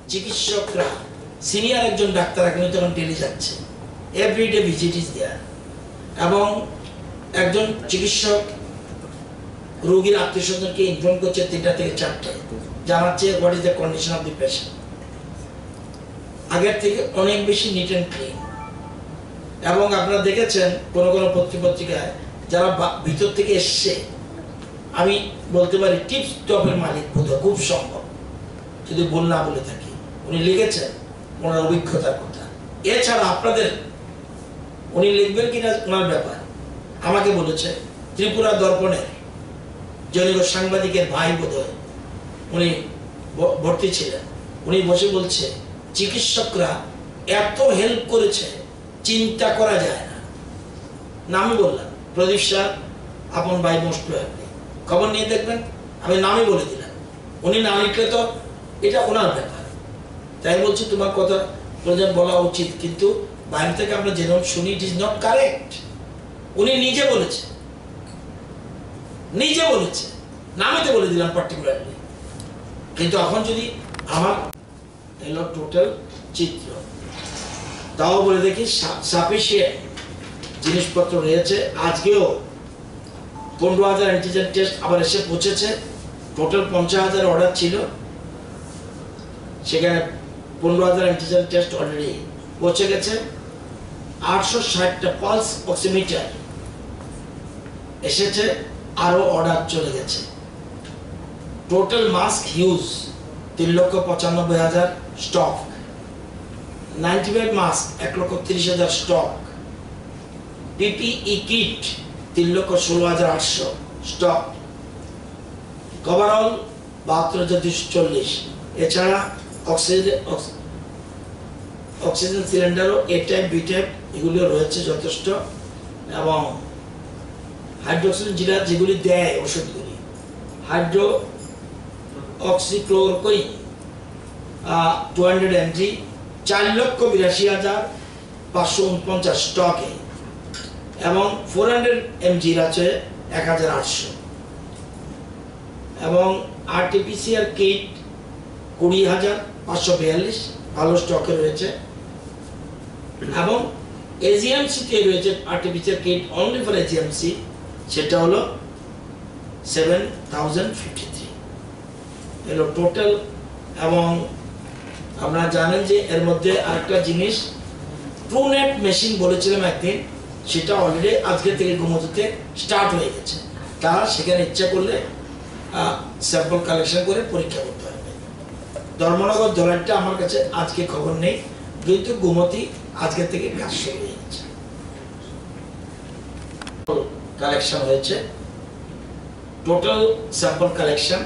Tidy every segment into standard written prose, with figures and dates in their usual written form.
চিকিৎসকরা সিনিয়র একজন ডাক্তার এখন তখন ডেলি যাচ্ছে, এভরিডে ভিজিট ইজ দেয়ার, এবং একজন চিকিৎসক রোগীর আত্মীয় স্বজনকে ইনফর্ম করছে 3টা থেকে 4টায়, জানাচ্ছে what is the condition of the patient. আগের থেকে অনেক বেশি নিট অ্যান্ড ক্লিন। এবং আপনারা দেখেছেন কোনো কোনো পত্রিকায় যারা ভিতর থেকে এসছে, আমি বলতে পারি টিপস টপের মালিক বোধহয়, খুব সম্ভব, যদি ভুল না বলে থাকি। উনি লিখেছেন ওনার অভিজ্ঞতার কথা। এছাড়া আপনাদের উনি লিখবেন কিনা ওনার ব্যাপার, আমাকে বলেছে ত্রিপুরা দর্পণের জনৈক সাংবাদিকের ভাই বোধহয় উনি ভর্তি ছিলেন, উনি বসে বলছে চিকিৎসকরা এত হেল্প করেছে চিন্তা করা যায় না। নামই বললাম, প্রদীপ স্যার আপন ভাই, মোস্ট প্রয়ারলি খবর নিয়ে দেখবেন, আমি নামই বলে দিলাম। উনি না লিখলে তো এটা ওনার ব্যাপার, তাই বলছি তোমার কথা প্রয়োজন বলা উচিত, কিন্তু বাইরে থেকে আমরা যেরকম শুনি ইট ইজ নট কারেক্ট। উনি নিজে বলেছে, নামই তো বলে দিলাম পার্টিকুলারলি। কিন্তু এখন যদি আমার এলো টোটাল চিত্র, তাও বলে দেখি সাফিসিয়েন্ট জিনিসপত্র রয়েছে। আজকেও 15,000 অ্যান্টিজেন টেস্ট আবার এসে পৌঁছেছে। টোটাল 50,000 অর্ডার ছিল, সেখানে 15,000 অ্যান্টিজেন টেস্ট অলরেডি পৌঁছে গেছে। 860টা পালস অক্সিমিটার এসেছে, আরো অর্ডার চলে গেছে। Total mask use 3,95,000 stock, 95 mask 1,30,000 stock, PPE kit 3,16,800 stock, coverall 72,240। এছাড়া অক্সিজেন সিলিন্ডারও এ টাইপ বি টাইপ এগুলো রয়েছে যথেষ্ট, এবং হাইড্রোক্সিজেন যেগুলি দেয় ওষুধগুলি, হাইড্রো অক্সিক্লোরোকুইন 200 mg 4,82,549 স্টকে, এবং 400 mg আছে 1,800, এবং আরটিপিসিআর কিট 20,542 ভালো স্টকে রয়েছে, এবং এজিএমসি তে রয়েছে RTPCR kit only for AGMC, সেটা হলো 7,053 এলো টোটাল। এবং আপনারা জানেন যে এর মধ্যে আরেকটা জিনিস ট্রুনেট মেশিন বলেছিলাম একদিন, সেটা অলরেডি আজকে থেকে গুমতিতে স্টার্ট হয়ে গেছে। তারা সেখানে ইচ্ছা করলে স্যাম্পল কালেকশন করে পরীক্ষা করতে পারবে। ধর্মনগর জলারটা আমার কাছে আজকে খবর নেই, কিন্তু গুমতি আজকে থেকে কাজ শুরু হয়ে গেছে। কালেকশন হয়েছে, total sample collection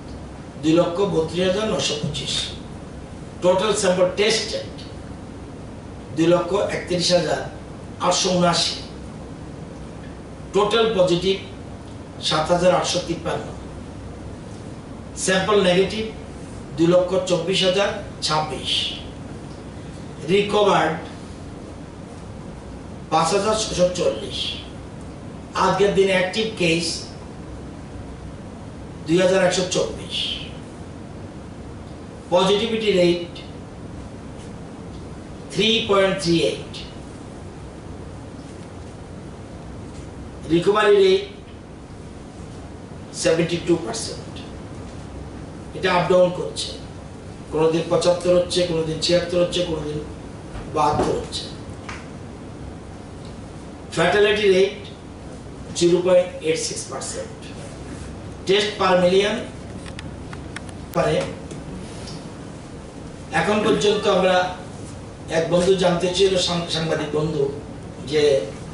2,32,925, total sample tested 2,31,879, total positive 7,853, sample negative 2,24,026, recovered 5,640। আজকের দিনে active case 2,124, positivity rate 3.38, recovery rate 72%। এটা আপ ডাউন করছে, কোনোদিন 75 হচ্ছে, কোনোদিন 76 হচ্ছে, কোনোদিন 72 হচ্ছে। Fatality rate 0.86%। Test per million পারে। এখন পর্যন্ত আমরা এক বন্ধু জানতে চেয়েছিল, সাংবাদিক বন্ধু, যে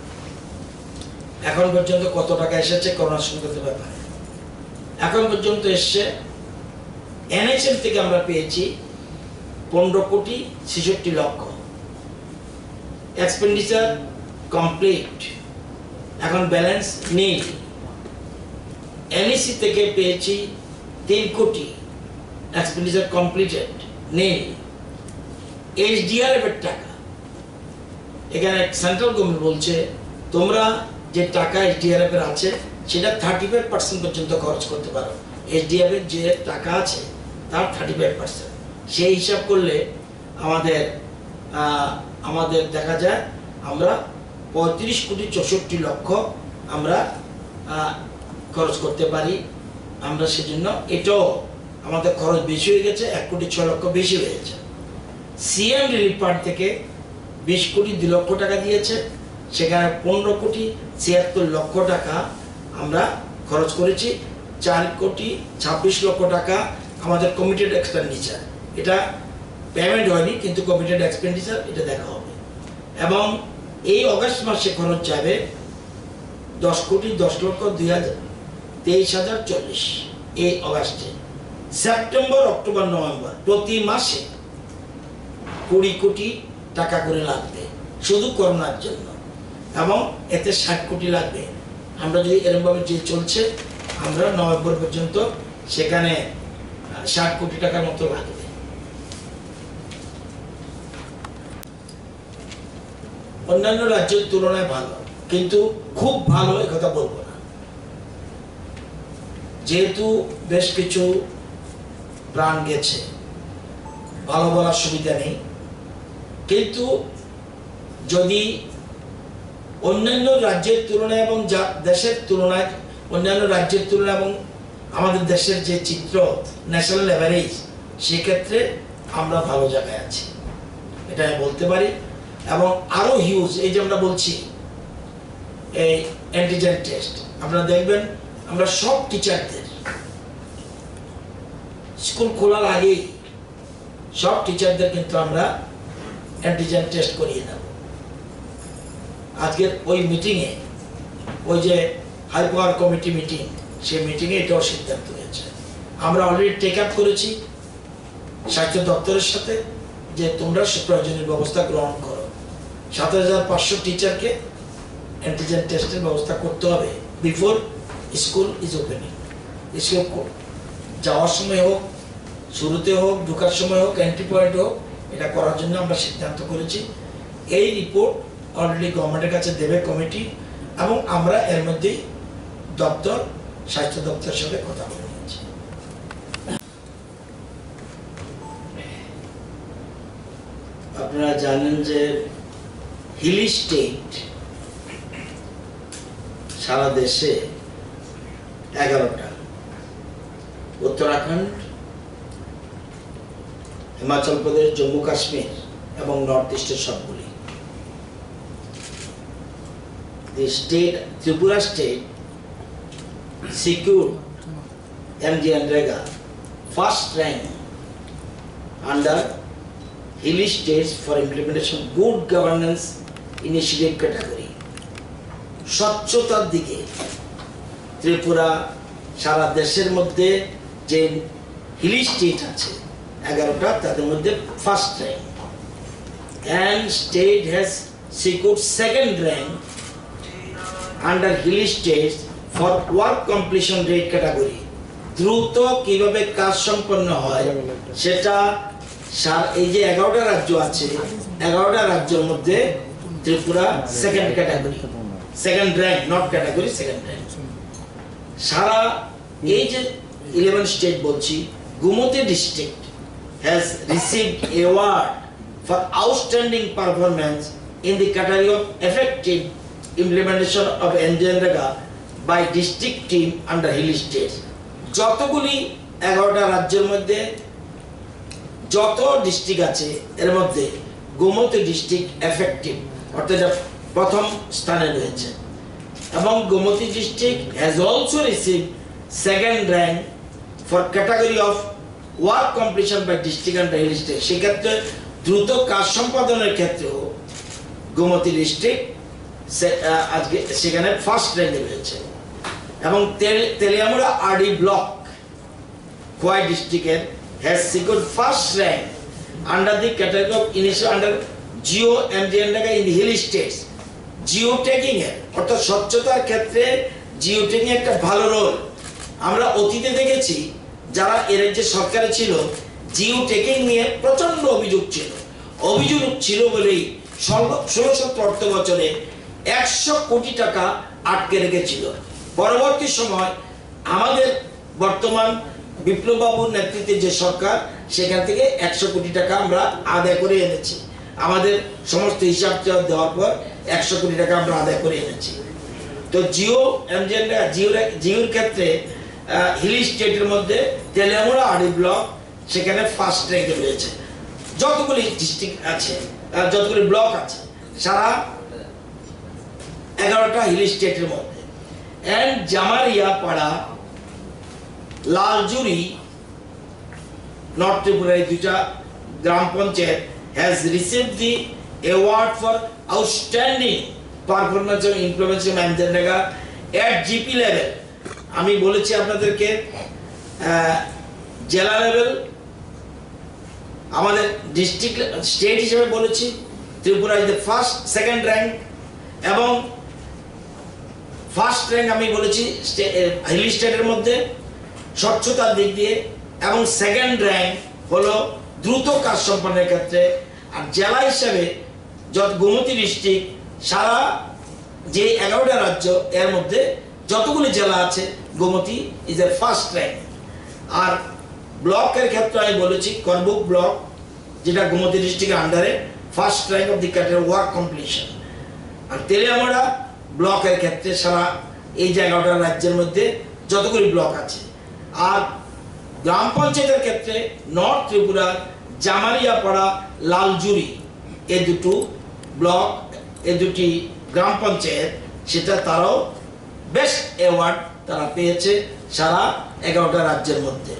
এখন পর্যন্ত কত টাকা এসেছে করোনা সংক্রান্ত ব্যাপারে। এখন পর্যন্ত এসছে এনএইচএম থেকে আমরা পেয়েছি 15,66,00,000। এক্সপেন্ডিচার কমপ্লিট, এখন ব্যালেন্স নেই। এনইসি থেকে পেয়েছি 3 কোটি, এক্সপেন্ডিচার কমপ্লিটেড নেই। এইচডিআরএফ এর টাকা, এখানে সেন্ট্রাল গভর্নমেন্ট বলছে তোমরা যে টাকা এইচডিআরএফ এর আছে সেটা 35% পর্যন্ত খরচ করতে পারো। এইচডিআরএফ এর যে টাকা আছে তার 35%, সেই হিসাব করলে আমাদের আমাদের দেখা যায় আমরা 35,64,00,000 আমরা খরচ করতে পারি। আমরা সেজন্য এটাও আমাদের খরচ বেশি হয়ে গেছে, 1,06,00,000 বেশি হয়েছে। সিএম রিলিফ ফান্ড থেকে 20,02,00,000 টাকা দিয়েছে, সেখানে 15,76,00,000 টাকা আমরা খরচ করেছি। 4,26,00,000 টাকা আমাদের কমিটেড এক্সপেন্ডিচার, এটা পেমেন্ট হয়নি কিন্তু কমিটেড এক্সপেন্ডিচার, এটা দেখা হবে। এবং এই অগাস্ট মাসে খরচ যাবে 10,10,02,23,040 এই অগাস্টে। সেপ্টেম্বর, অক্টোবর, নভেম্বর প্রতি মাসে 20 কোটি টাকা করে লাগবে শুধু করোনার জন্য, এবং এতে 60 কোটি লাগবে। আমরা যদি এরকমভাবে যে চলছে, আমরা নভেম্বর পর্যন্ত সেখানে 60 কোটি টাকার মতো লাগবে। অন্যান্য রাজ্যের তুলনায় ভালো, কিন্তু খুব ভালো একথা বলবো না, যেহেতু বেশ কিছু প্রাণ গেছে, ভালো বলার সুবিধা নেই। কিন্তু যদি অন্যান্য রাজ্যের তুলনায় এবং দেশের তুলনায়, অন্যান্য রাজ্যের তুলনায় এবং আমাদের দেশের যে চিত্র, ন্যাশনাল অ্যাভারেজ, সেক্ষেত্রে আমরা ভালো জায়গায় আছি, এটা আমি বলতে পারি। এবং আরো হিউজ, এই যে আমরা বলছি এই অ্যান্টিজেন টেস্ট, আপনারা দেখবেন আমরা সব টিচারদের স্কুল খোলার আগেই সব টিচারদের কিন্তু আমরা অ্যান্টিজেন টেস্ট করিয়ে নেব। আজকের ওই মিটিংয়ে, ওই যে হাই পাওয়ার কমিটি মিটিং, সেই মিটিংয়ে এটাও সিদ্ধান্ত হয়েছে। আমরা অলরেডি টেক আপ করেছি স্বাস্থ্য দপ্তরের সাথে যে তোমরা প্রয়োজনীয় ব্যবস্থা গ্রহণ করো। 7,500 টিচারকে অ্যান্টিজেন টেস্টের ব্যবস্থা করতে হবে before school is opening. School যাওয়ার সময় হোক, শুরুতে হোক, ঢোকার সময় হোক, এন্ট্রি পয়েন্ট হোক, এটা করার জন্য আমরা সিদ্ধান্ত করেছি। এই রিপোর্ট অলরেডি গভর্নমেন্টের কাছে দেবে কমিটি, এবং আমরা এর মধ্যেই স্বাস্থ্য দপ্তরের সাথে কথা বলে নিয়েছি। আপনারা জানেন যে হিলি স্টেট সারা দেশে 11টা, উত্তরাখণ্ড, হিমাচল প্রদেশ, জম্মু কাশ্মীর এবং নর্থ ইস্টের সবগুলি। The state, Tripura state secured MGNREGA first rank under hilly states for implementation good governance initiative category. স্বচ্ছতার দিকে ত্রিপুরা সারা দেশের মধ্যে যে হিলি স্টেট আছে 11টা, তাদের মধ্যে first rank, and state has secured second rank under hilly states for work completion rate category. দ্রুত কিভাবে কাজ সম্পন্ন হয় সেটা, এই যে 11টা রাজ্য আছে, 11টা রাজ্যের মধ্যে Tripura second category, second rank, not category, second rank. সারা এই যে 11 স্টেট বলছি, Gomati district has received award for outstanding performance in the category of effective implementation of MGNREGA by district team under hilly states. যতগুলি 11টা রাজ্যের মধ্যে যত ডিস্ট্রিক্ট আছে, এর মধ্যে গোমতী ডিস্ট্রিক্ট এফেক্টিভ অর্থাৎ প্রথম স্থানে রয়েছে, এবং Gomati district has also receive second rank for category of work completion by district and hill state. সেক্ষেত্রে দ্রুত কাজ সম্পাদনের ক্ষেত্রেও গোমতী ডিস্ট্রিক্ট আজকে সেখানে ফার্স্ট র্যাঙ্কে রয়েছে। এবং তেলিয়ামুড়া আরডি ব্লক খোয়াই ডিস্ট্রিক্টের has secured first rank under the category of initial under Geo MGNREGA in the hilly states. Geo tagging এর অর্থাৎ স্বচ্ছতার ক্ষেত্রে জিও ট্যাগিং একটা ভালো রোল। আমরা অতীতে দেখেছি যারা এর যে সরকারে ছিল, জিও ট্যাগিং নিয়ে প্রচন্ড অভিযোগ ছিল বলেই 16-17 অর্থ বছরে 100 কোটি টাকা আটকে রেখেছিল। পরবর্তী সময় আমাদের বর্তমান বিপ্লব বাবুর নেতৃত্বে যে সরকার সেখান থেকে 100 কোটি টাকা আমরা আদায় করে এনেছি। আমাদের সমস্ত হিসাব দেওয়ার পর 100 কোটি টাকা আমরা আদায় করে এনেছি। তো জিওর ক্ষেত্রে হিল স্টেটের মধ্যে তেলিয়ামুড়া আড়ি ব্লক সেখানে ফার্স্ট র্যাঙ্কে রয়েছে। যতগুলি ডিস্ট্রিক্ট আছে, যতগুলি ব্লক আছে সারা 11টা হিল স্টেটের মধ্যে। এন্ড জামারিয়াপাড়া, লালজুরি, নর্থ ত্রিপুরার দুইটা গ্রাম panchayat has received the award for outstanding performance of implementation of Manjanaga at GP level. আমি বলেছি আপনাদেরকে জেলা লেভেল, আমাদের ডিস্ট্রিক্ট স্টেট হিসেবে বলেছি Tripura is the first, second rank, এবং ফার্স্ট র্যাঙ্ক আমি বলেছি হিল স্টেটের মধ্যে স্বচ্ছতার দিক দিয়ে, এবং সেকেন্ড র্যাঙ্ক হলো দ্রুত কাজ সম্পন্নের ক্ষেত্রে। আর জেলা হিসাবে গোমতী ডিস্ট্রিক্ট সারা যে 11টা রাজ্য এর মধ্যে যতগুলি জেলা আছে গোমতী ইজ এর ফার্স্ট র্যাঙ্ক। আর ব্লকের ক্ষেত্রে আমি বলেছি করবুক ব্লক, যেটা গোমতী ডিস্ট্রিক্টের আন্ডারে, first rank of the category work completion. আর তেলিয়ামুড়া ব্লকের ক্ষেত্রে সারা এই যে 11টা রাজ্যের মধ্যে যতগুলি ব্লক আছে। আর গ্রাম পঞ্চায়েতের ক্ষেত্রে নর্থ ত্রিপুরা জামারিয়াপাড়া, লালজুরি এই দুটো ব্লক, এই দুটি গ্রাম পঞ্চায়েত, সেটা তারাও বেস্ট অ্যাওয়ার্ড তারা পেয়েছে সারা 11টা রাজ্যের মধ্যে।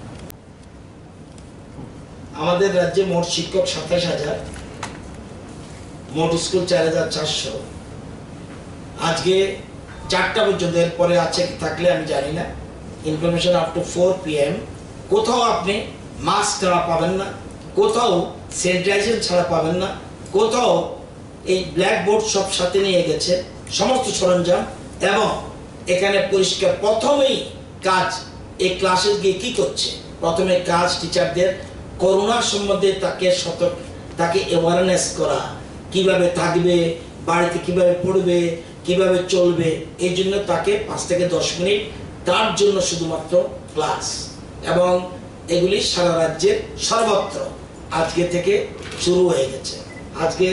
আমাদের রাজ্যে মোট শিক্ষক 27,000, মোট স্কুল 4,400। আজকে 4টা পর্যন্ত, এরপরে আছে থাকলে আমি জানি না, ইনফরমেশন আপ টু 4 PM। কোথাও আপনি মাস্ক ছাড়া পাবেন না, কোথাও স্যানিটাইজার ছাড়া পাবেন না, কোথাও এই ব্ল্যাকবোর্ড সব সাথে নিয়ে গেছে সমস্ত সরঞ্জাম, এবং এখানে পরিষ্কার প্রথমেই কাজ, এই ক্লাসে গিয়ে কি করছে, প্রথমে কাজ টিচারদের করোনা সম্বন্ধে তাকে অ্যাওয়ারনেস করা, কিভাবে থাকবে, বাড়িতে কিভাবে পড়বে, কিভাবে চলবে, এই জন্য তাকে 5 থেকে 10 মিনিট তার জন্য শুধুমাত্র ক্লাস। এবং এগুলি সারা রাজ্যের সর্বত্র আজকে থেকে শুরু হয়ে গেছে। আজকে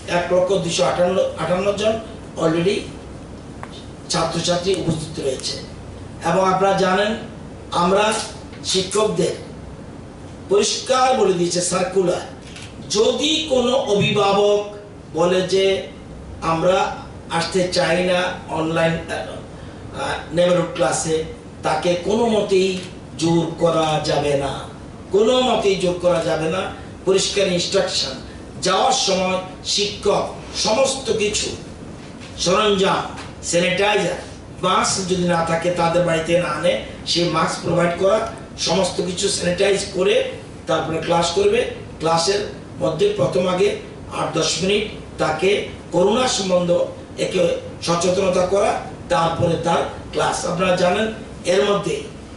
1,258 জন অলরেডি ছাত্রছাত্রী উপস্থিত রয়েছে। এবং আপনারা জানেন আমরা শিক্ষকদের পরিষ্কার বলে দিয়েছে সার্কুলার, যদি কোনো অভিভাবক বলে যে আমরা আসতে চাই না অনলাইন নেভারহুড ক্লাসে, তাকে কোনো মতেই জোর করা যাবে না, কোনো মতেই জোর করা যাবে না। পরিষ্কার ইনস্ট্রাকশন, যাওয়ার সময় শিক্ষক সমস্ত কিছু সরঞ্জাম, স্যানিটাইজার, মাস্ক যদি না থাকে তাদের বাড়িতে না আনে, সেই মাস্ক প্রোভাইড করা, সমস্ত কিছু স্যানিটাইজ করে তারপরে ক্লাস করবে। ক্লাসের মধ্যে প্রথম আগে 8-10 মিনিট তাকে করোনা সম্বন্ধ একে সচেতনতা করা, তারপরে তার ক্লাস। আপনারা জানেন এর মধ্যে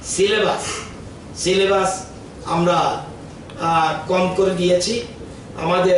সিলেবাস আমরা কম করে দিয়েছি। আমাদের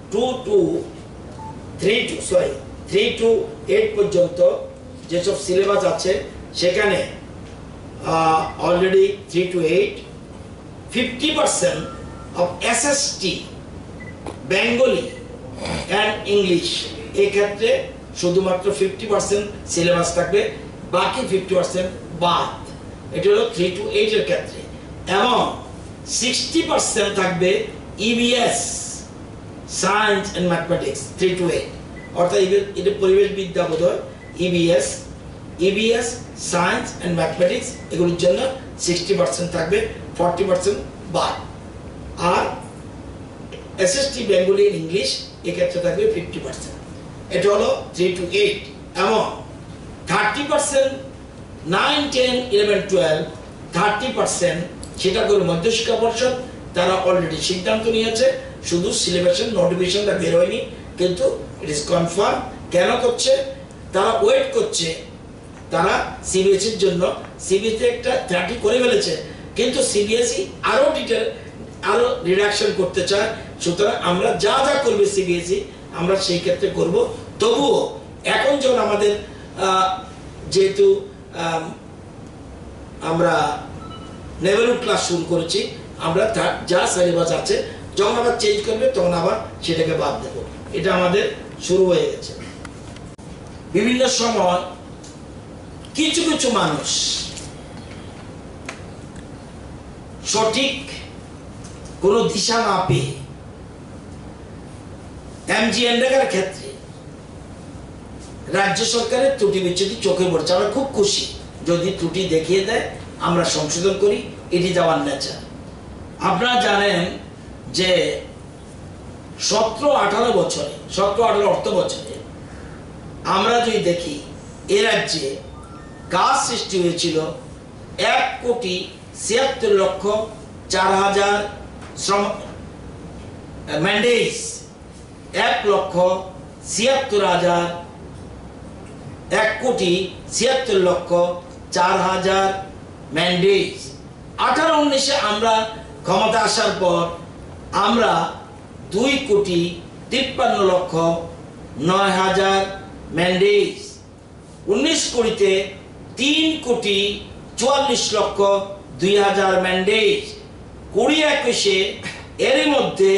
3 to 8 পর্যন্ত যেসব সিলেবাস আছে সেখানে already 3 to 8 50% of SST Bengali and English, এই ক্ষেত্রে শুধুমাত্র 50% সিলেবাস থাকবে, বাকি 50% বাদ। এটা হলো 3 to 8 এর ক্ষেত্রে। এবং 60% থাকবে EVS science and mathematics 3 to 8, অর্থাৎ এটা পরিবেশ বিদ্যা বোধহয়। EVS সায়েন্স অ্যান্ড ম্যাথমেটিক্স এগুলোর জন্য 60% থাকবে, 40% বাদ। আর SST বেঙ্গলি ইংলিশ এক্ষেত্রে থাকবে 50%। এটা হলো 3 to 8। এবং 30% 9, 10, 11, 12 30% সেটা করে মধ্যশিক্ষা পর্ষদ, তারা অলরেডি সিদ্ধান্ত নিয়েছে, শুধু সিলেবাসের নোটিফিকেশনটা বের হয়নি, কিন্তু ইট ইজ কনফার্ম। কেন করছে? তারা ওয়েট করছে, তারা সিবিএসইর জন্য। সিবিএসই একটা 30 করে ফেলেছে, কিন্তু সিবিএসই আরো রিডাকশন করতে চায়। সুতরাং আমরা যা যা করবে সিবিএসই আমরা সেই ক্ষেত্রে করব। তবুও এখন যখন আমাদের যেহেতু আমরা নেভারহুড ক্লাস শুরু করেছি, আমরা যা সিলেবাস আছে যখন আবার চেঞ্জ করবে তখন আবার সেটাকে বাদ দেব। এটা আমাদের শুরু হয়ে গেছে। বিভিন্ন সময় কিছু কিছু মানুষ সঠিক কোনো দিশা না পেয়ে এমজিএনরেগার ক্ষেত্রে রাজ্য সরকারের ত্রুটি বিচ্যুতি চোখে পড়ছে। আমরা খুব খুশি যদি ত্রুটি দেখিয়ে দেয় আমরা সংশোধন করি, এটি যাওয়ার নেচার। আপনারা জানেন যে 17-18 বছরে 17-18 অর্থ বছরে আমরা যদি দেখি এ রাজ্যে কাজ সৃষ্টি হয়েছিল 1,76,04,000 শ্রম ম্যান্ডেটস, 1,76,000 1,76,04,000 ম্যান্ডেটস। 18-19-এ আমরা ক্ষমতা আসার পর আমরা 2,53,09,000 ম্যান্ডেটস, 19-20-তে 3,44,02,000 ম্যান্ডেটস, 20-21-এ এর মধ্যে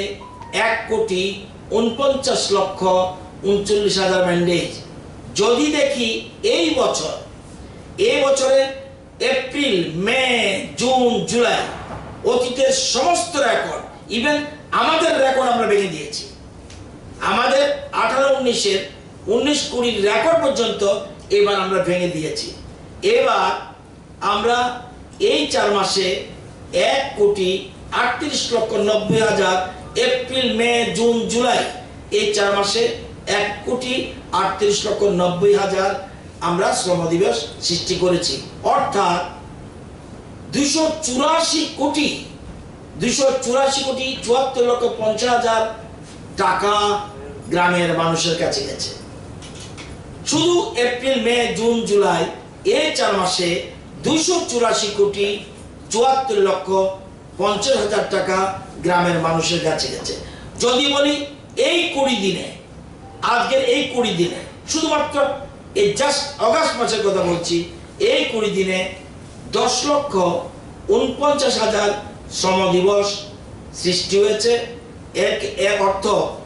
1,49,39,000 ম্যান্ডেটস। যদি দেখি এই বছরে এপ্রিল, মে, জুন, জুলাই অতীতের সমস্ত রেকর্ড, ইভেন আমাদের রেকর্ড আমরা ভেঙে দিয়েছি। আমাদের 18-19-এর 19-20 রেকর্ড পর্যন্ত এবার আমরা ভেঙে দিয়েছি। এবার আমরা এই 4 মাসে 1,38,90,000 এপ্রিল, মে, জুন, জুলাই এই 4 মাসে 1,38,90,000 আমরা শ্রম দিবস সৃষ্টি করেছি। অর্থাৎ 284,74,50,000 টাকা গ্রামের মানুষের কাছে গেছে। শুধু এপ্রিল, মে, জুন, জুলাই এই 4 মাসে 284,74,50,000 টাকা গ্রামের মানুষের কাছে গেছে। যদি বলি এই 20 দিনে, আজকের এই 20 দিনে, শুধুমাত্র এই জাস্ট অগাস্ট মাসের কথা বলছি, এই 20 দিনে 10,49,000 শ্রম দিবস সৃষ্টি হয়েছে। এর অর্থ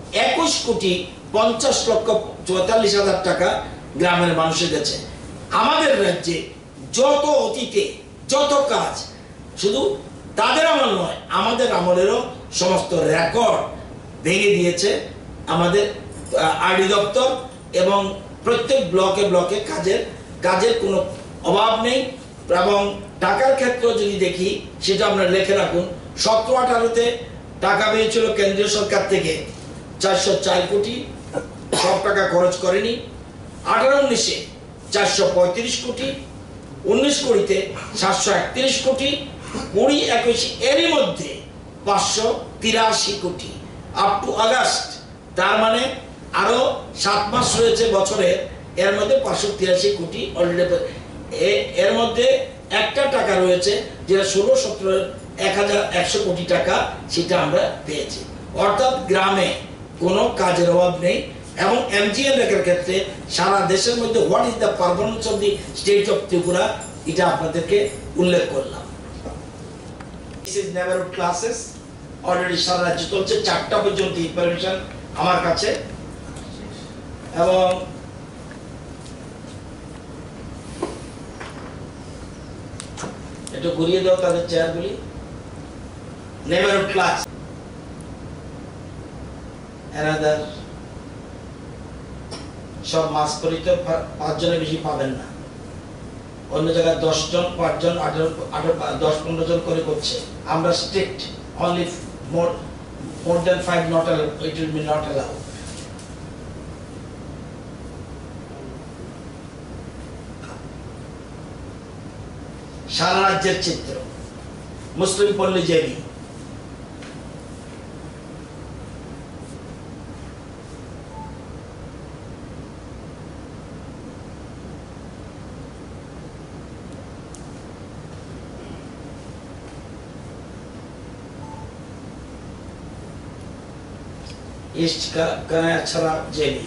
21,50,44,000 টাকা গ্রামের মানুষের কাছে। আমাদের রাজ্যে যত অতীতে যত কাজ, শুধু তাদের আমল নয়, আমাদের আমলেরও সমস্ত রেকর্ড ভেঙে দিয়েছে আমাদের আরডি দপ্তর, এবং প্রত্যেক ব্লকে ব্লকে কাজের কোনো অভাব নেই। এবং টাকার ক্ষেত্রে যদি দেখি সেটা আমরা লিখে রাখুন, 17-18-তে টাকা পেয়েছিল কেন্দ্রীয় সরকার থেকে 404 কোটি, সব টাকা খরচ করেনি। 18-19-এ 435 কোটি, 19-20-তে 731 কোটি, 20-21 এরই মধ্যে 583 কোটি আপ টু আগস্ট। তার মানে আরো 7 মাস রয়েছে বছরে, এর মধ্যে 583 কোটি অলরেডি। এর মধ্যে একটা টাকা রয়েছে যেটা 16-17 1,100 কোটি টাকা, সেটা আমরা পেয়েছি। অর্থাৎ গ্রামে কোনো কাজের অভাব নেই। এবং এমজিএনরেগার ক্ষেত্রে সারা দেশের মধ্যে what is the performance of the state of Tripura, এটা আপনাদেরকে উল্লেখ করলাম। This is neighbourhood classes, already সারা রাজ্যে চলছে 4টা পর্যন্ত ইনফরমেশন আমার কাছে। এবং একটু ঘুরিয়ে দাও তাদের চেয়ারগুলি। নেভারহুড ক্লাস অ্যানাদার, সব মাস পরিত 5 জনের বেশি পাবেন না। অন্য জায়গায় 10 জন, 5 জন, 10-15 জন করে করছে। আমরা strict, only more than 5 not allowed, it will be not allowed. সারা রাজ্যের চিত্র, Muslim Palli JB, east Kanaichhara JB,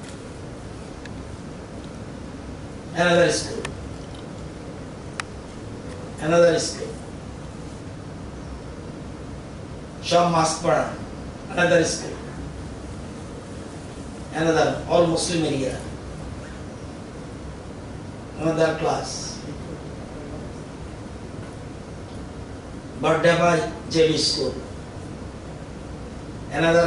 another school, another school. Sham Maspara, another school. Another all Muslim area. Another class. Bardaba JV school. Another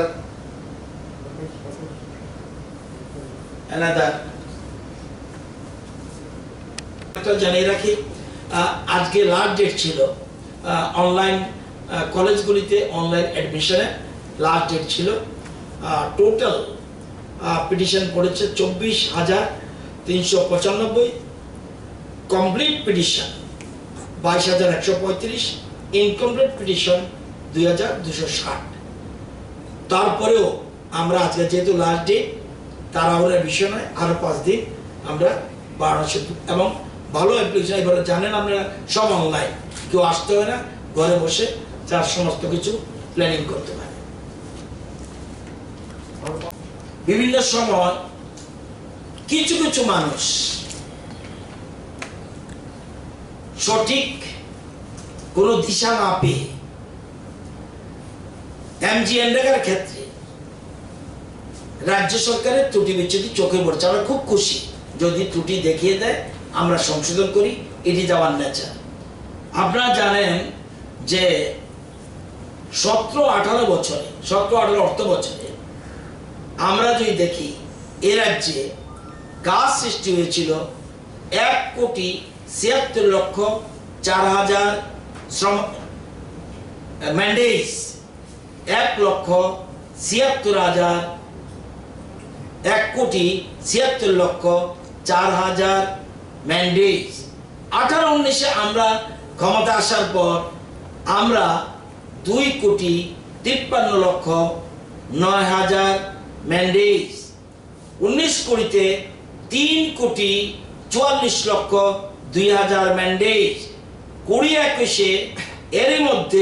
জানিয়ে রাখি আজকে last date ছিল online কলেজগুলিতে online অ্যাডমিশনে last date ছিল টোটাল পিটিশন পড়েছে 24,395 কমপ্লিট পিটিশন 22,135 ইনকমপ্লিট পিটিশন 2,260 তারপরেও আমরা আজকে যেহেতু লাস্ট ডেট তাড়াহুড়োর বিষয় নয় আরো 5 দিন আমরা বাড়াচ্ছি এবং ভালো অ্যাপ্লিকেশন এবারে জানেন আপনারা সব অনলাইন কেউ আসতে হয় না ঘরে বসে তার সমস্ত কিছু প্ল্যানিং করতে পারে বিভিন্ন সময় কিছু কিছু মানুষ সঠিক কোনো দিশা না পেয়ে এমজিএনরেগার ক্ষেত্রে রাজ্য সরকারের ত্রুটি বিচ্ছুতি চোখে পড়ছে আমরা খুব খুশি যদি ত্রুটি দেখিয়ে দেয় আমরা সংশোধন করি এটি দেওয়ার নেচার আপনারা জানেন যে 17-18 বছরে 17-18 অর্থ বছরে আমরা যদি দেখি এ রাজ্যে কাজ সৃষ্টি হয়েছিল 1,76,04,000 শ্রম ম্যান্ডেটস 1,76,000 1,76,04,000 ম্যান্ডেটস 18-19 আমরা ক্ষমতা আসার পর আমরা 2,53,09,000 ম্যান্ডেটস 19-20-তে 3,44,02,000 ম্যান্ডেটস 20-21-এ এর মধ্যে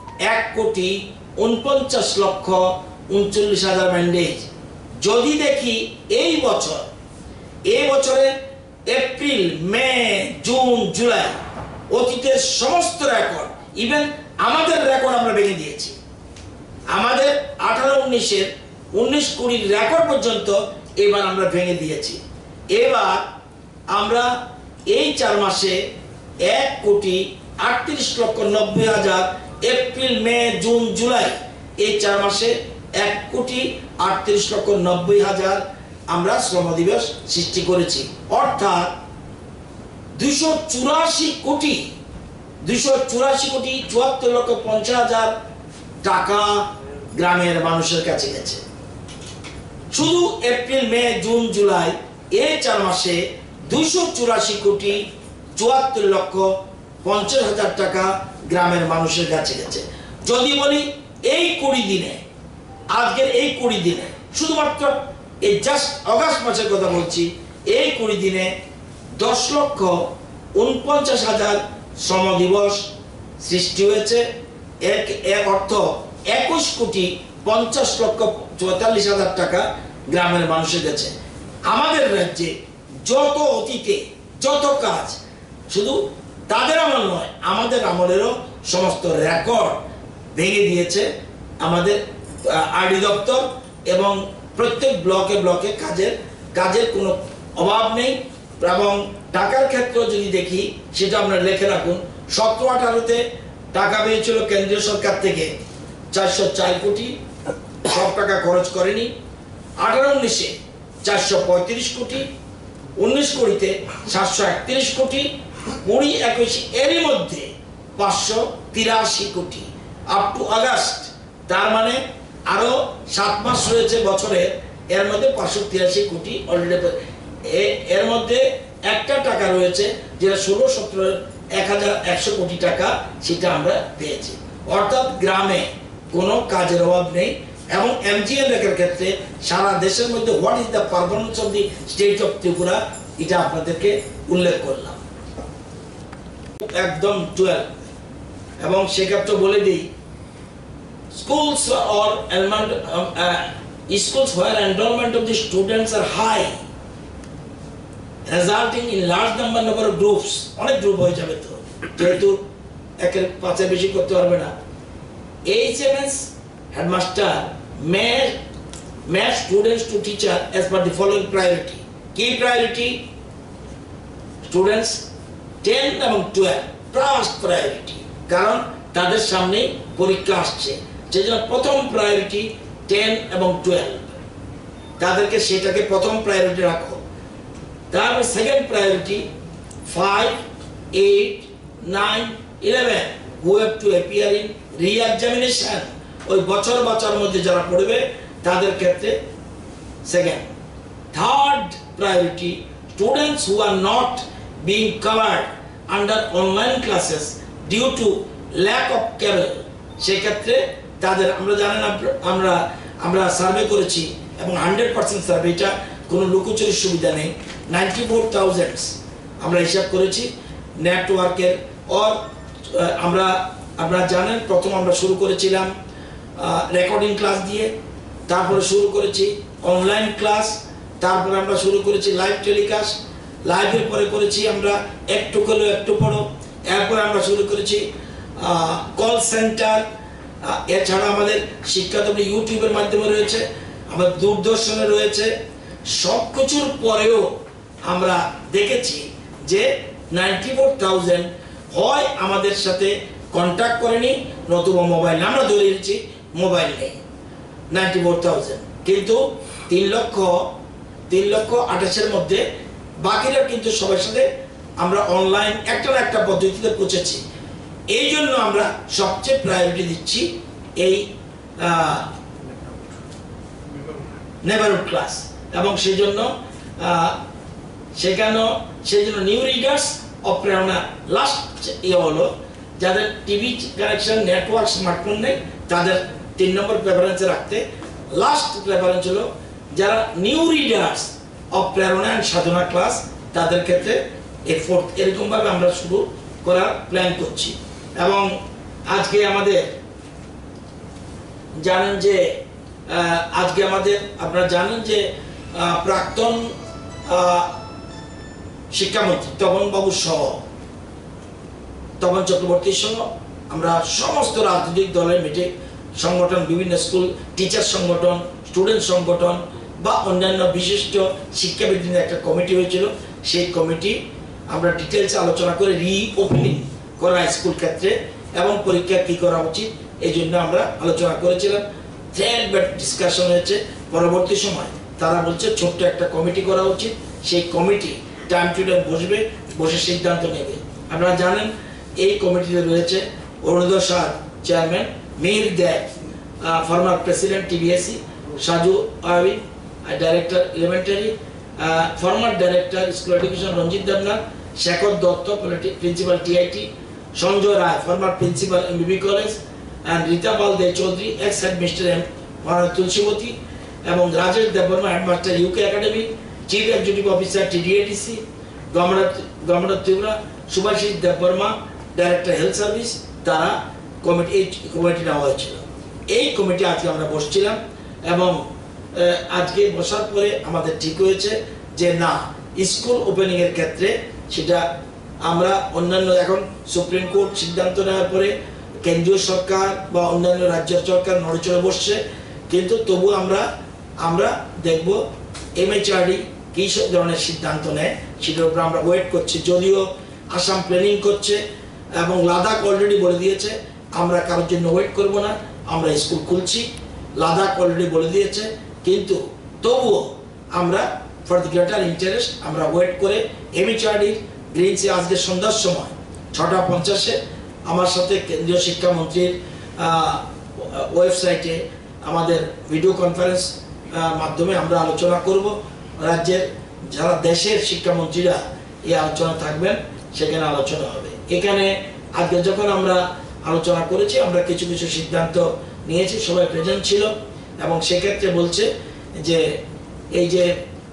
1,49,39,000 ম্যান্ডেটস যদি দেখি এই বছরে এপ্রিল মে জুন জুলাই অতীতের সমস্ত রেকর্ড ইভেন আমাদের রেকর্ড আমরা ভেঙে দিয়েছি আমাদের 18-19-এর 19-20 রেকর্ড পর্যন্ত এবার আমরা ভেঙে দিয়েছি এবার আমরা এই 4 মাসে 1,38,90,000 এপ্রিল মে জুন জুলাই এই 4 মাসে 1,38,90,000 আমরা শ্রম দিবস সৃষ্টি করেছি অর্থাৎ 284,74,50,000 টাকা গ্রামের মানুষের কাছে গেছে শুধু এপ্রিল মে জুন জুলাই এই 4 মাসে 284,74,50,000 টাকা গ্রামের মানুষের কাছে গেছে যদি বলি এই 20 দিনে আজকের এই 20 দিনে শুধুমাত্র এই জাস্ট আগস্ট মাসের কথা বলছি এই 20 দিনে 10,49,000 শ্রম দিবস সৃষ্টি হয়েছে এর অর্থ 21,50,44,000 টাকা গ্রামের মানুষের কাছে আমাদের রাজ্যে যত অতীতে যত কাজ শুধু তাদের আমল নয় আমাদের আমলেরও সমস্ত রেকর্ড ভেঙে দিয়েছে আমাদের আরডি দপ্তর এবং প্রত্যেক ব্লকে ব্লকে কাজের কোনো অভাব নেই এবং টাকার ক্ষেত্রে যদি দেখি সেটা আমরা লিখে রাখুন 17-18-তে টাকা পেয়েছিল কেন্দ্রীয় সরকার থেকে 404 কোটি সব টাকা খরচ করেনি 18-19-এ 435 কোটি 19-20-তে 731 কোটি 20-21 এরই মধ্যে 583 কোটি আপ টু আগস্ট তার মানে আরো 7 মাস রয়েছে বছরে এর মধ্যে 583 কোটি অলরেডি এর মধ্যে একটা টাকা রয়েছে যেটা 16-17 1,100 কোটি টাকা সেটা আমরা পেয়েছি অর্থাৎ গ্রামে কোনো কাজের অভাব নেই এবং এমজিএনরেগার ক্ষেত্রে সারা দেশের মধ্যে what is the performance of the state of Tripura এটা আপনাদেরকে উল্লেখ করলাম একদম 12 এবং সেক্ষেত্রে বলে দিই schools or schools where enrollment of the students are high resulting in large number of groups অনেক গ্রুপ হয়ে যাবে তো যেহেতু একের 5-এর বেশি করতে পারবে না। HMS headmaster may match students to teacher as per the following priority. Key priority students 10 এবং 12 first priority, কারণ তাদের সামনে পরীক্ষা আসছে, সেজন্য প্রথম প্রায়োরিটি 10 এবং 12, তাদেরকে সেটাকে প্রথম প্রায়োরিটি রাখো। তারপর second priority 5, 8, 9, 11 who have to appear in re-examination, ওই বছর মধ্যে যারা পড়বে তাদের ক্ষেত্রে second. Third priority students who are not being covered under online classes due to lack of cable, সেক্ষেত্রে তাদের আমরা জানেন আমরা সার্ভে করেছি এবং 100% সার্ভেটা কোনো লুকোচুরির সুবিধা নেই। 94,000 আমরা হিসাব করেছি নেটওয়ার্কের। আপনারা জানেন প্রথম আমরা শুরু করেছিলাম রেকর্ডিং ক্লাস দিয়ে, তারপরে শুরু করেছি অনলাইন ক্লাস, তারপরে আমরা শুরু করেছি লাইভ টেলিকাস্ট, লাইভের পরে করেছি আমরা একটু করলেও একটু পড়ো, এরপরে আমরা শুরু করেছি কল সেন্টার। এছাড়া আমাদের শিক্ষাদান ইউটিউবের মাধ্যমে রয়েছে, আমাদের দূরদর্শনে রয়েছে। সব কিছুর পরেও আমরা দেখেছি যে 94,000 হয় আমাদের সাথে কন্ট্যাক্ট করেনি, নতুবা মোবাইল আমরা ধরে নিয়েছি মোবাইল নেই 94,000, কিন্তু 3,28,000 মধ্যে বাকিরা কিন্তু সবার সাথে আমরা অনলাইন একটা না একটা পদ্ধতিতে পৌঁছেছি। এই জন্য আমরা সবচেয়ে প্রায়োরিটি দিচ্ছি এই নেবারহুড ক্লাস, এবং সেই জন্য new readers of Prerana last হলো যাদের টিভি কানেকশন নেটওয়ার্ক স্মার্টফোন নেই তাদের 3 নম্বর প্রেফারেন্সে রাখতে। লাস্ট প্রেফারেন্স হলো যারা new readers of Prerana and Sadhana class, তাদের ক্ষেত্রে ফোর্থ। এরকম ভাবে আমরা শুরু করার প্ল্যান করছি। এবং আজকে আমাদের জানেন যে আপনারা জানেন যে প্রাক্তন শিক্ষামন্ত্রী তপন চক্রবর্তী সহ আমরা সমস্ত রাজনৈতিক দলের মিটিং সংগঠন, বিভিন্ন স্কুল টিচার সংগঠন, স্টুডেন্ট সংগঠন বা অন্যান্য বিশিষ্ট শিক্ষাবিদ নিয়ে একটা কমিটি হয়েছিল। সেই কমিটি আমরা ডিটেলস আলোচনা করে রিওপেনিং করা স্কুল ক্ষেত্রে এবং পরীক্ষা কি করা উচিত এই জন্য আমরা আলোচনা করেছিলাম। ডিসকাশন হয়েছে। পরবর্তী সময় তারা বলছে ছোট্ট একটা কমিটি করা উচিত, সেই কমিটি টাইম টু টাইম বসে সিদ্ধান্ত নেবে। আপনারা জানেন এই কমিটিতে রয়েছে Arunodaya sir chairman, Mihir Deb former president TBSC, Saju Abid director elementary, former director school education Ranjit Debnath, Shekhar Dutta principal TIT, Sanjay Roy former principal MBB college, and Rita Pal De Chaudhary, ex-headmaster Tulsiwati, এবং Rajesh Debbarma headmaster UK academy, chief executive officer TDADC, governor Tripura, Subhashis Debbarma director health service, তারা এই committee নেওয়া হয়েছিল। এই committee আজকে আমরা বসছিলাম এবং আজকে বসার পরে আমাদের ঠিক হয়েছে যে না, স্কুল ওপেনিং এর ক্ষেত্রে সেটা আমরা অন্যান্য এখন সুপ্রিম কোর্ট সিদ্ধান্ত নেওয়ার পরে কেন্দ্রীয় সরকার বা অন্যান্য রাজ্যের সরকার নড়েচড়ে বসছে, কিন্তু তবু আমরা দেখব এমএচআরডি কী ধরনের সিদ্ধান্ত নেয় সেটার উপর আমরা ওয়েট করছি। যদিও আসাম প্ল্যানিং করছে এবং লাদাখ অলরেডি বলে দিয়েছে আমরা কারোর জন্য ওয়েট করব না, আমরা স্কুল খুলছি। লাদাখ অলরেডি বলে দিয়েছে, কিন্তু তবুও আমরা ফর দি গ্রেটার ইন্টারেস্ট আমরা ওয়েট করে এমএচআরডির গ্রিনসে আজকে সন্ধ্যার সময় 6:50 আমার সাথে কেন্দ্রীয় শিক্ষামন্ত্রীর ওয়েবসাইটে আমাদের ভিডিও কনফারেন্স মাধ্যমে আমরা আলোচনা করব। রাজ্যের যারা দেশের শিক্ষামন্ত্রীরা এই আলোচনা থাকবেন, সেখানে আলোচনা হবে। এখানে আজকে যখন আমরা আলোচনা করেছি আমরা কিছু কিছু সিদ্ধান্ত নিয়েছি, সবাই প্রেজেন্ট ছিল এবং সেক্ষেত্রে বলছে যে এই যে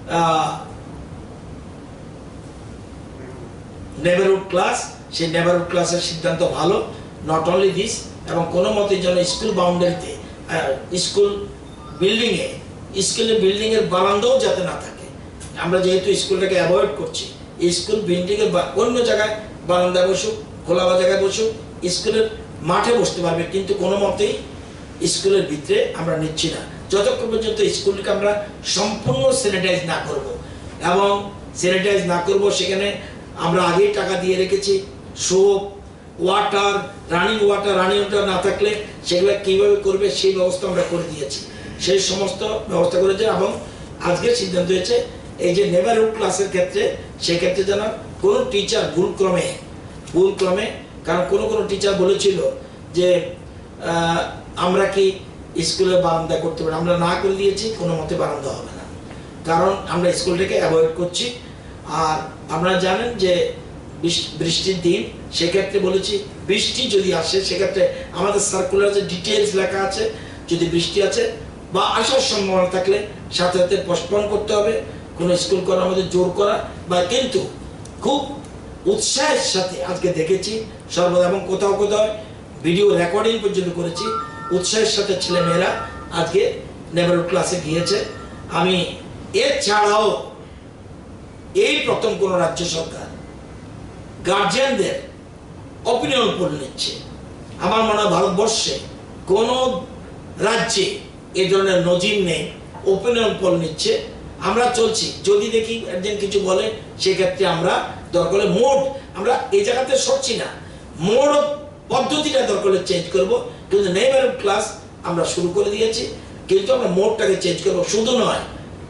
নেবারহুড ক্লাস, সেই নেবারহুড ক্লাসের সিদ্ধান্ত ভালো, নট অনলি দিস, এবং কোনো মতে যেন স্কুল বাউন্ডারিতে স্কুল বিল্ডিংয়ের বারান্দাও যাতে না থাকে। আমরা যেহেতু স্কুলটাকে অ্যাভয়েড করছি, স্কুল বিল্ডিংয়ের অন্য জায়গায় বারান্দা বসুক, খোলা জায়গায় বসুক, স্কুলের মাঠে বসতে পারবে, কিন্তু কোনো মতেই স্কুলের ভিতরে আমরা নিচ্ছি না যতক্ষণ পর্যন্ত স্কুলকে আমরা সম্পূর্ণ স্যানিটাইজ না করব। এবং স্যানিটাইজ না করব, সেখানে আমরা আগেই টাকা দিয়ে রেখেছি। সোপ, ওয়াটার, রানিং ওয়াটার না থাকলে সেগুলো কীভাবে করবে সেই ব্যবস্থা আমরা করে দিয়েছি, সেই সমস্ত ব্যবস্থা করেছে। এবং আজকের সিদ্ধান্ত হয়েছে এই যে নেবারহুড ক্লাসের ক্ষেত্রে, সেক্ষেত্রে যেন কোনো টিচার ভুলক্রমে, কারণ কোনো টিচার বলেছিল যে আমরা কি স্কুলে বারান্দা করতে পারি, আমরা না করে দিয়েছি, কোনো মতে বারান্দা হবে না, কারণ আমরা স্কুলটাকে অ্যাভয়েড করছি। আর আপনারা জানেন যে বৃষ্টির দিন, সেক্ষেত্রে বলেছি বৃষ্টি যদি আসে সেক্ষেত্রে আমাদের সার্কুলার যে ডিটেলস লেখা আছে, যদি বৃষ্টি আছে বা আসার সম্ভাবনা থাকলে সাথে সাথে পোস্টপোন করতে হবে, কোনো স্কুল করার মধ্যে জোর করা বা, কিন্তু খুব উৎসাহের সাথে আজকে দেখেছি সর্বদা, এবং কোথাও ভিডিও রেকর্ডিং পর্যন্ত করেছি, উৎসাহের সাথে ছেলেমেয়েরা আজকে নেবারহুড ক্লাসে গিয়েছে। আমি এছাড়াও এই প্রথম কোন রাজ্য সরকার গার্জিয়ানদের অপিনিয়ন পোল নিচ্ছে। আমার মনে হয় ভারতবর্ষে কোন রাজ্যে এই ধরনের নজির নেই, অপিনিয়ন পোল নিচ্ছে। আমরা চলছি, যদি দেখি একজন কিছু বলে সেক্ষেত্রে আমরা দরকার হলে আমরা এই জায়গাতে সরছি না, পদ্ধতিটা দরকার হলে চেঞ্জ করবো। কিন্তু নেবারহুড ক্লাস আমরা শুরু করে দিয়েছি, কিন্তু আমরা মোডটাকে চেঞ্জ করবো। শুধু নয়,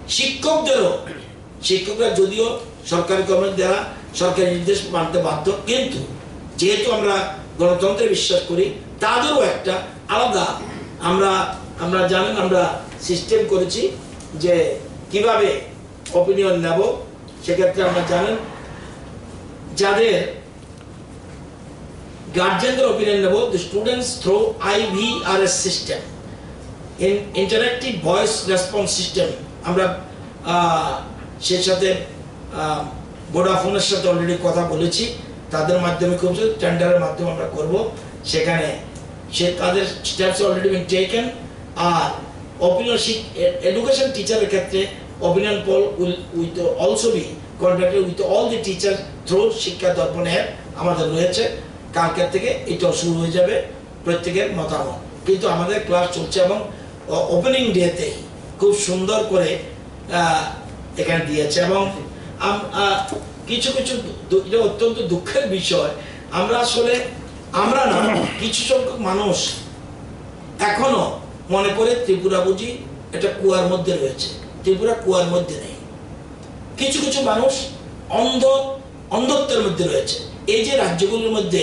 শিক্ষকরা যদিও সরকারি কর্মী দ্বারা সরকারি নির্দেশ মানতে বাধ্য, কিন্তু যেহেতু আমরা গণতন্ত্রে বিশ্বাস করি, তাদেরও একটা আলাদা আমরা জানেন আমরা সিস্টেম করেছি যে কিভাবে অপিনিয়ন নেব। সেক্ষেত্রে আমরা জানেন যাদের গার্জিয়ানদের অপিনিয়ন নেব, the students through IVRS system, interactive voice response system. আমরা সেই সাথে ভোডাফোনের সাথে অলরেডি কথা বলেছি, তাদের মাধ্যমে খুব টেন্ডারের মাধ্যমে আমরা করব। সেখানে তাদের স্টেপস অলরেডি বিন টেকেন। আর অপিনিয়ন এডুকেশন টিচারের ক্ষেত্রে opinion poll with also be conducted with all the teacher through Shiksha Darpan app আমাদের রয়েছে। কালকের থেকে এটাও শুরু হয়ে যাবে, প্রত্যেকের মতামত। কিন্তু আমাদের ক্লাস চলছে এবং ওপেনিং ডেতেই খুব সুন্দর করে এখানে দিয়েছে। এবং কিছু অত্যন্ত দুঃখের বিষয়, আমরা না কিছু সংখ্যক মানুষ এখনো মনে করে ত্রিপুরা বুঝি এটা কুয়ার মধ্যে রয়েছে। ত্রিপুরা কুয়ার মধ্যে নেই, কিছু মানুষ অন্ধত্বের মধ্যে রয়েছে। এই যে রাজ্যগুলোর মধ্যে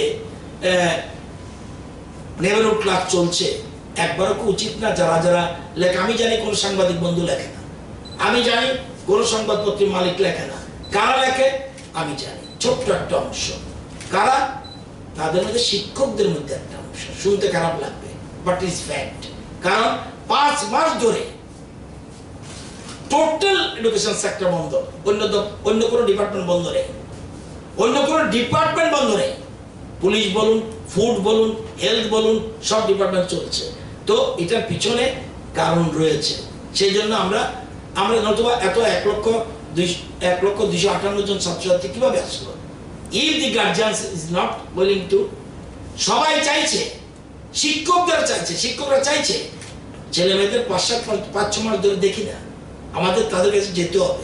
নেবারহুড ক্লাস চলছে, একবারও কি উচিত না যারা লেখে? আমি জানি কোন সাংবাদিক বন্ধু লেখে না, আমি জানি কোন সংবাদপত্রের মালিক লেখে না, কারা লেখে আমি জানি। ছোট্ট একটা অংশ কারা, তাদের মধ্যে শিক্ষকদের মধ্যে একটা অংশ। শুনতে খারাপ লাগবে, বাট ইজ ফ্যাক্ট। কারণ 5 মাস ধরে টোটাল এডুকেশন সেক্টর বন্ধ, অন্য কোনো ডিপার্টমেন্ট বন্ধ নেই, পুলিশ বলুন, ফুড বলুন, হেলথ বলুন, সব ডিপার্টমেন্ট চলছে। তো এটার পিছনে কারণ রয়েছে। সেই জন্য আমরা নতুবা এত 1,258 জন ছাত্রছাত্রী কিভাবে আসলো? If the guardians is not willing to, সবাই চাইছে, শিক্ষকরা চাইছে, ছেলে মেয়েদের 5-6 মাস ধরে দেখি না, আমাদের তাদের কাছে যেতে হবে,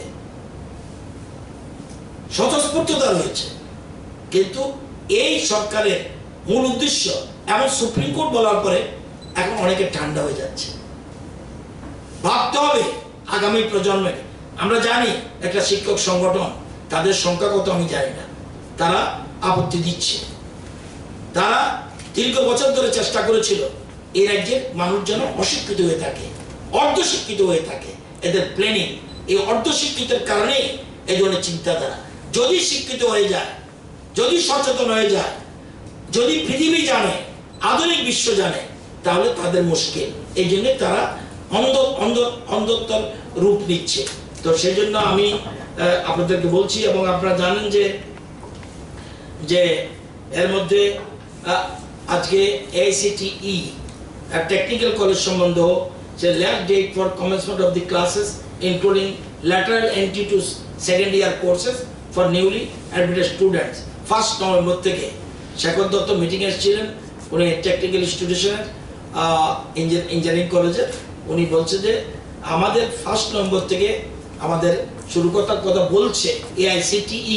স্বতঃস্ফূর্ততা রয়েছে। কিন্তু এই সরকারের মূল উদ্দেশ্য, এমন সুপ্রিম কোর্ট বলার পরে এখন অনেকে ঠান্ডা হয়ে যাচ্ছে। ভাবতে হবে আগামী প্রজন্মের। আমরা জানি একটা শিক্ষক সংগঠন, তাদের সংখ্যা কত আমি জানি না, তারা আপত্তি দিচ্ছে। তারা দীর্ঘ বছর ধরে চেষ্টা করেছিল এই রাজ্যের মানুষ যেন অশিক্ষিত হয়ে থাকে, অর্ধশিক্ষিত হয়ে থাকে। এদের প্ল্যানিং, এই অর্ধশিক্ষিতের কারণে এই ধরনের চিন্তাধারা। যদি শিক্ষিত হয়ে যায়, যদি সচেতন হয়ে যায়, যদি পৃথিবী জানে, আধুনিক বিশ্ব জানে, তাহলে তাদের মুশকিল। এই জন্য তারা অন্ধত্বর রূপ নিচ্ছে। তো সেই জন্য আমি আপনাদেরকে বলছি, এবং আপনারা জানেন যে এর মধ্যে আজকে AICTE টেকনিক্যাল কলেজ সম্বন্ধ যে last date for commencement of the classes including lateral entry to second year courses for newly admitted students 1 November থেকে শেখর দত্ত মিটিং এসেছিলেন, উনি টেকনিক্যাল ইনস্টিটিউশনের ইঞ্জিনিয়ারিং কলেজের। উনি বলছে যে আমাদের 1 নম্বর থেকে আমাদের শুরু কথা বলছে AICTE,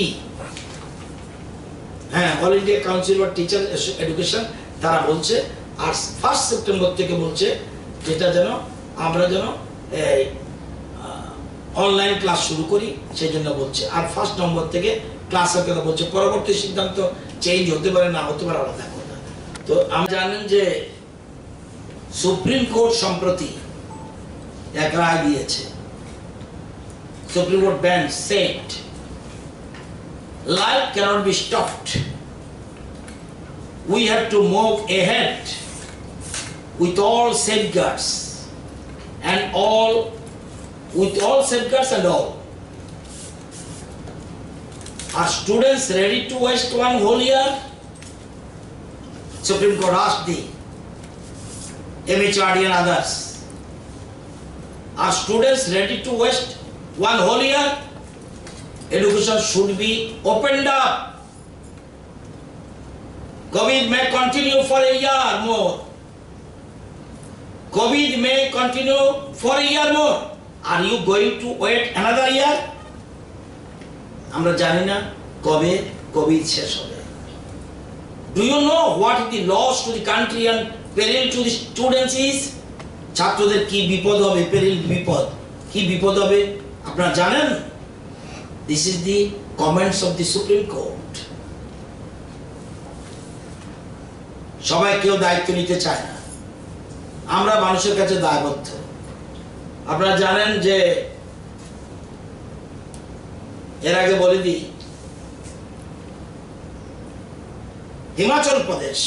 হ্যাঁ, all India council for teacher education, তারা বলছে। আর 1 সেপ্টেম্বর থেকে বলছে যেটা যেন আমরা যেন অনলাইন ক্লাস শুরু করি, সেই জন্য বলছে। আর 1 নম্বর থেকে ক্লাসের কথা বলছে। পরবর্তী সিদ্ধান্ত চেঞ্জ হতে পারে, না হতে পারে, আলাদা কথা। তো আমরা জানেন যে সুপ্রিম কোর্ট সম্প্রতি এক রায় দিয়েছে। Supreme court bench said life cannot be stopped, we have to move ahead with all safeguards and all are students ready to waste 1 whole year? Supreme Court asked the MHRD and others, are students ready to waste 1 whole year? Education should be opened up. COVID may continue for a year more. COVID may continue for a year more. Are you going to wait another year? আমরা জানি না কবে Covid শেষ হবে। Do you know what the loss to the country and peril to the students is? ছাত্রদের কি বিপদ হবে, পেরিল বিপদ, কি বিপদ হবে আপনারা জানেন? This is the comments of the Supreme Court. সবাই কেউ দায়িত্ব নিতে চায় না, আমরা মানুষের কাছে দায়বদ্ধ। আপনারা জানেন যে এর আগে বলে দিই, হিমাচল প্রদেশ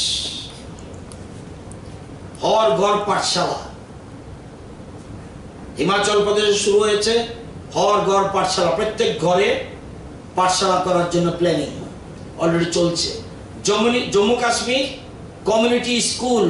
হর ঘর পাঠশালা, হিমাচল প্রদেশে শুরু হয়েছে হর ঘর পাঠশালা। প্রত্যেক ঘরে পাঠশালা করার জন্য প্ল্যানিং অলরেডি চলছে। Jammu Kashmir community school,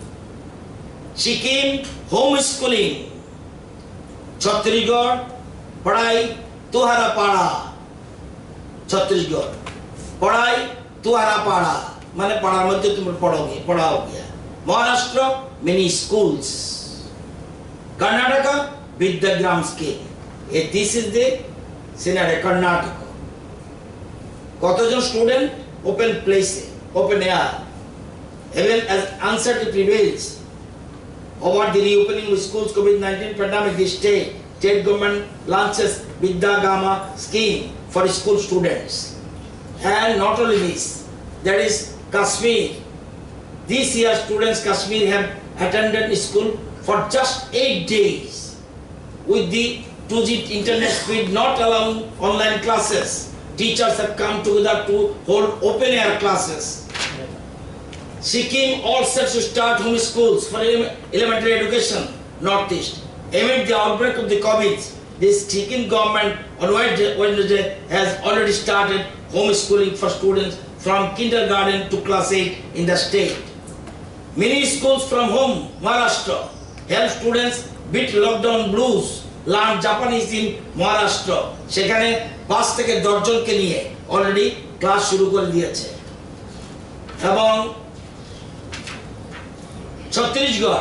Sikkim home schooling, Chhattisgarh Padhai Tuhar পাড়া, ছত্তিশগড় পড়াই তুহারা পাড়া মানে পাড়ার মধ্যে তোমরা পড়াও গিয়া। Maharashtra many schools, Karnataka Vidyagram scheme. This is the scenario. Karnataka. কতজন স্টুডেন্ট? ওপেন প্লেসে, open air. Even as uncertainty prevails over the reopening of schools COVID-19 pandemic, the state government launches Vidyagama scheme for school students. And not only this, that is Kashmir. This year students Kashmir have attended school for just 8 days with the 2G internet speed not allowing online classes. Teachers have come together to hold open air classes. Sikkim all set to start home schools for elementary education, Northeast. Amid the outbreak of the COVID, the Sikkim government on Wednesday has already started homeschooling for students from kindergarten to class 8 in the state. Many schools from home, Maharashtra, help students beat lockdown blues, learn Japanese in Maharashtra. সেখানে 5 থেকে 10 জনকে নিয়ে already class শুরু করে দিয়েছে। এবং Chhattisgarh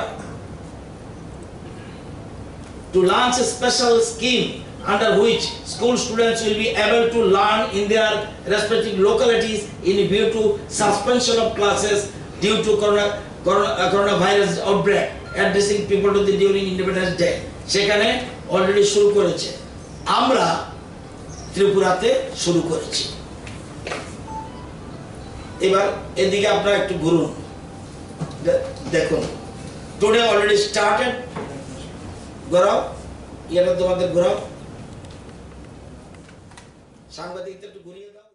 to launch a special scheme under which school students will be able to learn in their respective localities in view to suspension of classes due to coronavirus outbreak, addressing people to the during Independence Day. সেখানে already শুরু করেছে। আমরা ত্রিপুরাতে শুরু করেছি। এবার এদিকে আপনারা একটু ঘুরুন, দেখুন। Today already started. ঘোরাও, এটা তোমাদের ঘোরাও, সাংবাদিকদের একটু ঘুরিয়ে দাও।